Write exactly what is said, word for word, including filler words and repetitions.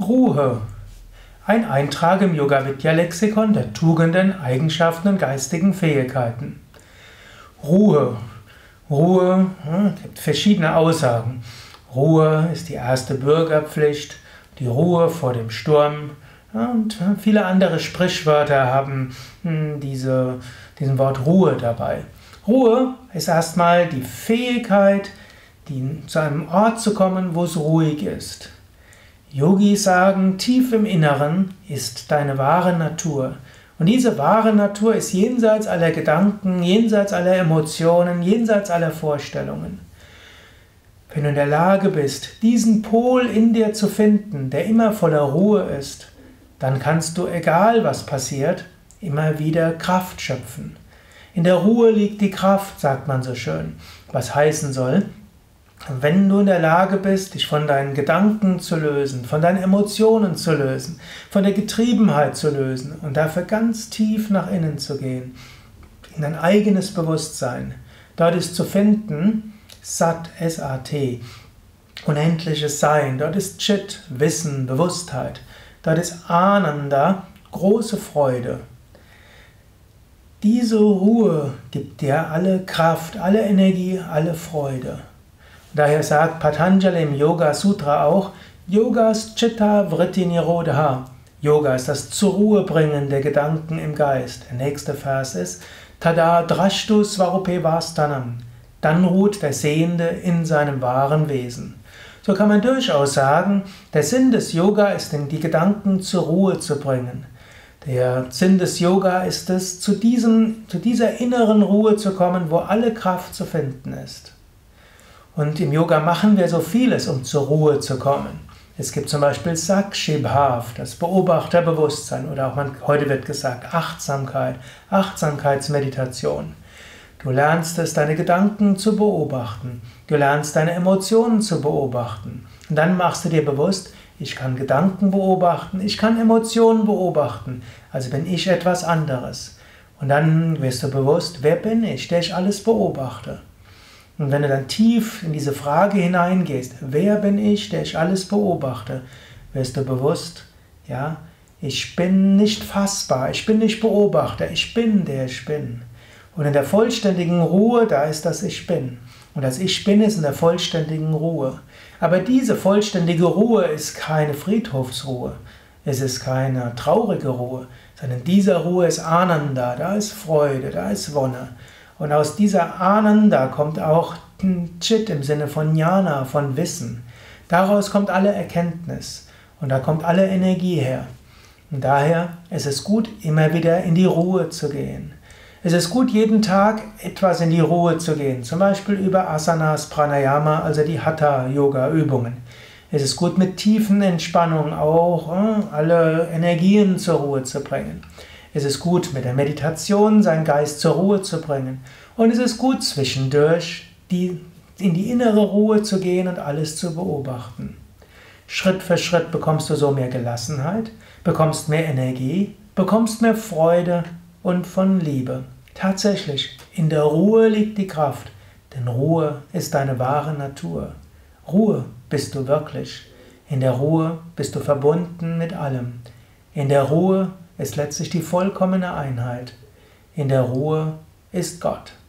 Ruhe. Ein Eintrag im Yoga-Vidya-Lexikon der Tugenden, Eigenschaften und geistigen Fähigkeiten. Ruhe. Ruhe, es gibt verschiedene Aussagen. Ruhe ist die erste Bürgerpflicht, die Ruhe vor dem Sturm. Und viele andere Sprichwörter haben diese, diesen Wort Ruhe dabei. Ruhe ist erstmal die Fähigkeit, die, zu einem Ort zu kommen, wo es ruhig ist. Yogis sagen, tief im Inneren ist deine wahre Natur. Und diese wahre Natur ist jenseits aller Gedanken, jenseits aller Emotionen, jenseits aller Vorstellungen. Wenn du in der Lage bist, diesen Pol in dir zu finden, der immer voller Ruhe ist, dann kannst du, egal was passiert, immer wieder Kraft schöpfen. In der Ruhe liegt die Kraft, sagt man so schön. Was heißen soll, wenn du in der Lage bist, dich von deinen Gedanken zu lösen, von deinen Emotionen zu lösen, von der Getriebenheit zu lösen und dafür ganz tief nach innen zu gehen, in dein eigenes Bewusstsein, dort ist zu finden Sat, S A T, unendliches Sein, dort ist Chit, Wissen, Bewusstheit, dort ist Ananda, große Freude. Diese Ruhe gibt dir alle Kraft, alle Energie, alle Freude. Daher sagt Patanjali im Yoga Sutra auch, Yogas Chitta Vritti Nirodha. Yoga ist das zur Ruhe bringen der Gedanken im Geist. Der nächste Vers ist, Tada Drashtu Svarupe Vastanam. Dann ruht der Sehende in seinem wahren Wesen. So kann man durchaus sagen, der Sinn des Yoga ist, die Gedanken zur Ruhe zu bringen. Der Sinn des Yoga ist es, zu, diesem, zu dieser inneren Ruhe zu kommen, wo alle Kraft zu finden ist. Und im Yoga machen wir so vieles, um zur Ruhe zu kommen. Es gibt zum Beispiel Sakshibhav, das Beobachterbewusstsein, oder auch man, heute wird gesagt Achtsamkeit, Achtsamkeitsmeditation. Du lernst es, deine Gedanken zu beobachten. Du lernst deine Emotionen zu beobachten. Und dann machst du dir bewusst, ich kann Gedanken beobachten, ich kann Emotionen beobachten. Also bin ich etwas anderes. Und dann wirst du bewusst, wer bin ich, der ich alles beobachte. Und wenn du dann tief in diese Frage hineingehst, wer bin ich, der ich alles beobachte, wirst du bewusst, ja, ich bin nicht fassbar, ich bin nicht Beobachter, ich bin, der ich bin. Und in der vollständigen Ruhe, da ist das Ich Bin. Und das Ich Bin ist in der vollständigen Ruhe. Aber diese vollständige Ruhe ist keine Friedhofsruhe, es ist keine traurige Ruhe, sondern in dieser Ruhe ist Ananda, da ist Freude, da ist Wonne. Und aus dieser Ananda kommt auch Chit im Sinne von Jnana, von Wissen. Daraus kommt alle Erkenntnis und da kommt alle Energie her. Und daher ist es gut, immer wieder in die Ruhe zu gehen. Es ist gut, jeden Tag etwas in die Ruhe zu gehen, zum Beispiel über Asanas, Pranayama, also die Hatha-Yoga-Übungen. Es ist gut, mit tiefen Entspannungen auch äh, alle Energien zur Ruhe zu bringen. Es ist gut, mit der Meditation seinen Geist zur Ruhe zu bringen. Und es ist gut, zwischendurch die, in die innere Ruhe zu gehen und alles zu beobachten. Schritt für Schritt bekommst du so mehr Gelassenheit, bekommst mehr Energie, bekommst mehr Freude und von Liebe. Tatsächlich, in der Ruhe liegt die Kraft, denn Ruhe ist deine wahre Natur. Ruhe bist du wirklich. In der Ruhe bist du verbunden mit allem. In der Ruhe ist letztlich die vollkommene Einheit. In der Ruhe ist Gott.